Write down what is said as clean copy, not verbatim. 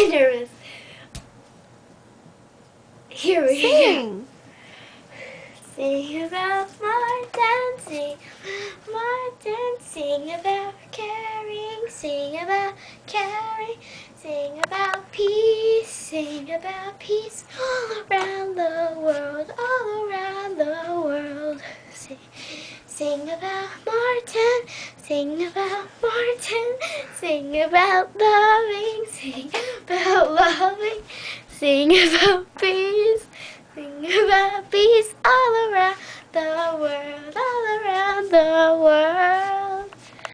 really nervous. Here we go. Sing about Martin, sing about caring, sing about sing about peace all around the world, all around the world. Sing about Martin, sing about Martin, sing about loving, sing about peace. Sing about peace all around the world, all around the world.